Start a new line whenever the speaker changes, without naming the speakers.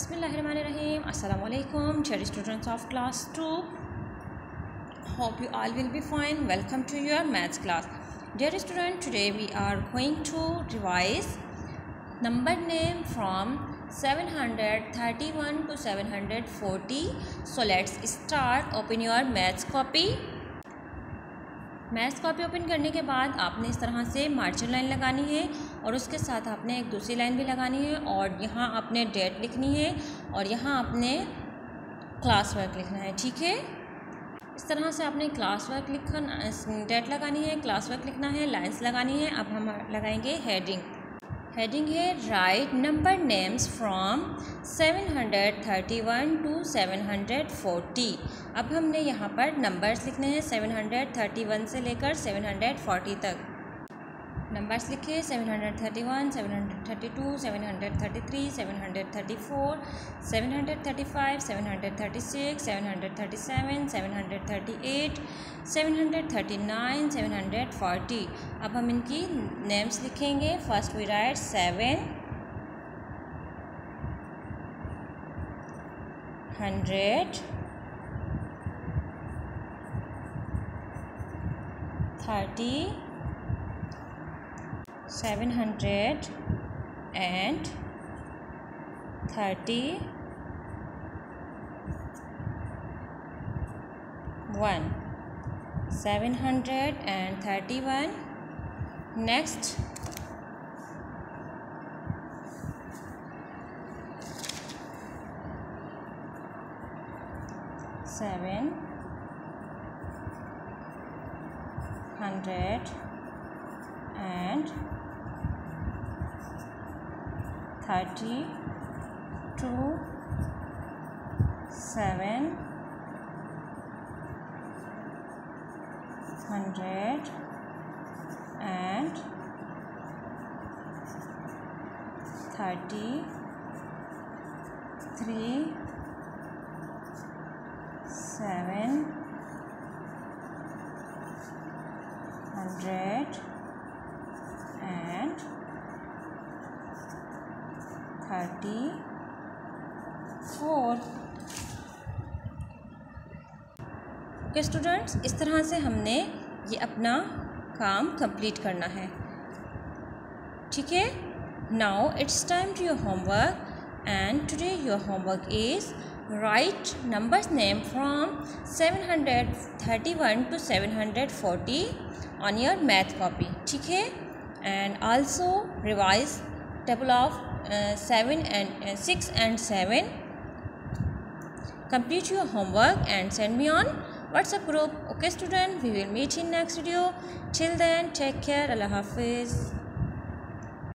Bismillahirrahmanirrahim. Assalamu alaikum, dear students of class 2. Hope you all will be fine. Welcome to your maths class. Dear student, today we are going to revise number name from 731 to 740. So let's start. Open your maths copy. Maths copy open करने के बाद आपने इस तरह से margin line लगानी है और उसके साथ आपने एक दूसरी लाइन भी लगानी है और यहाँ आपने डेट लिखनी है और यहाँ आपने क्लास वर्क लिखना है। ठीक है, इस तरह से आपने क्लास वर्क लिखना, डेट लगानी है, क्लास वर्क लिखना है, लाइंस लगानी है। अब हम लगाएंगे हेडिंग। हेडिंग है write number names from 731 to 740। अब हमने यहाँ पर नंबर्स लिखने हैं 731 से लेकर 740 तक। नंबर्स लिखे 731, 732, 733, 734, 735, 736, 737, 738, 739, 740। अब हम इनकी नेम्स लिखेंगे। First we write 700 30 731 731। next 730 2 730 33 734। Okay students, इस तरह से हमने ये अपना काम कंप्लीट करना है। ठीक है, now it's time to your homework and today your homework is write numbers name from 731 to 740 on your math copy. ठीक है, and also revise table of 6 and 7. Complete your homework and send me on WhatsApp group. Okay student, we will meet in next video. Till then, take care. Allah Hafiz.